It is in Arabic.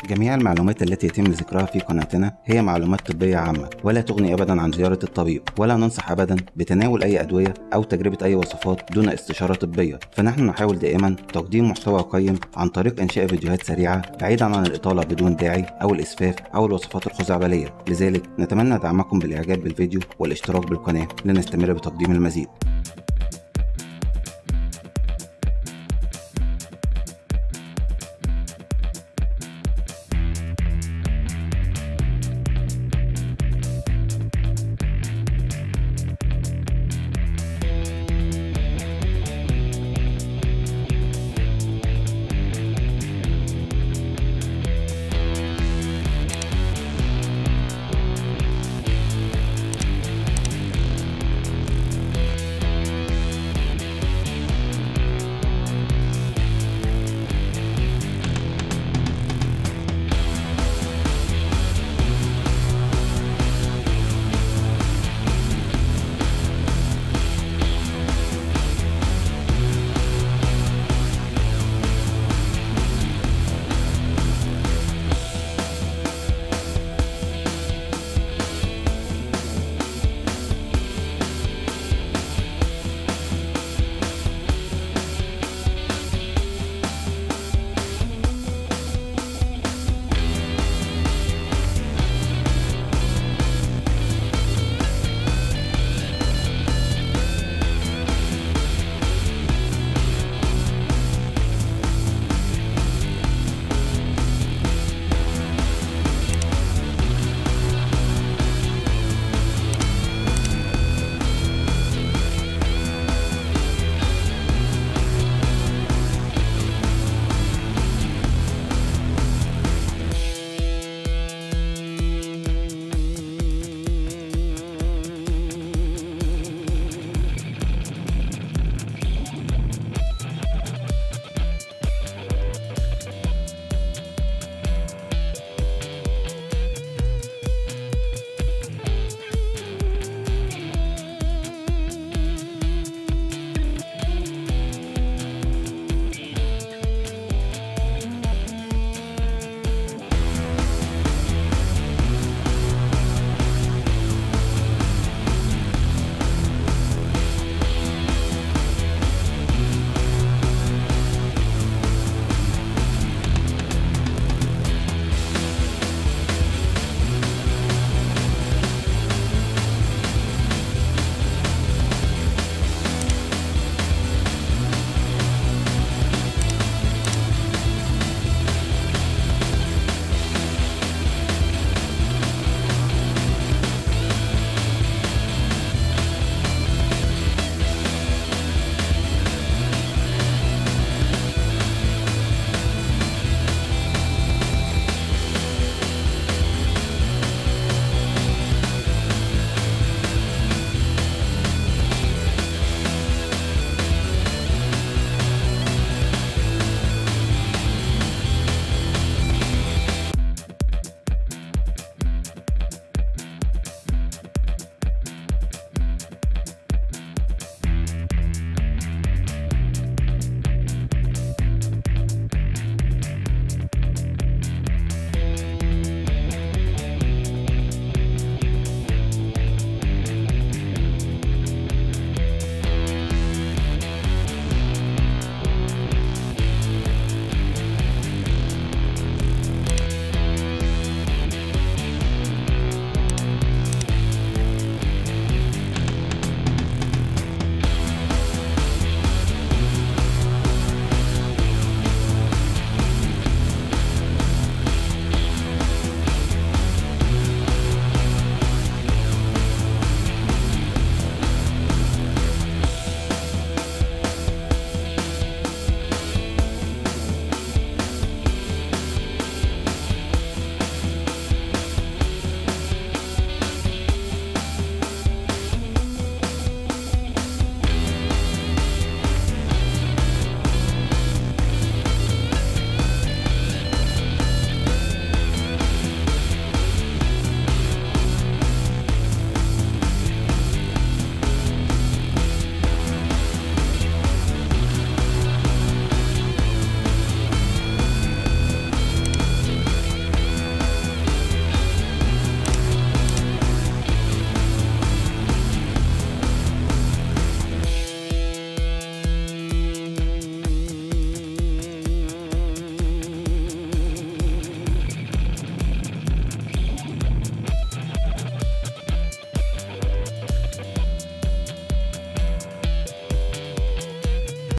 جميع المعلومات التي يتم ذكرها في قناتنا هي معلومات طبية عامة، ولا تغني أبدا عن زيارة الطبيب، ولا ننصح أبدا بتناول أي أدوية أو تجربة أي وصفات دون استشارة طبية. فنحن نحاول دائما تقديم محتوى قيم عن طريق إنشاء فيديوهات سريعة بعيدا عن الإطالة بدون داعي أو الإسفاف أو الوصفات الخزعبلية. لذلك نتمنى دعمكم بالإعجاب بالفيديو والاشتراك بالقناة لنستمر بتقديم المزيد.